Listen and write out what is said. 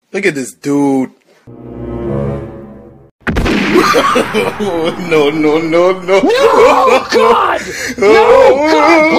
Look at this dude. No, no, no, no. No, God! No, God!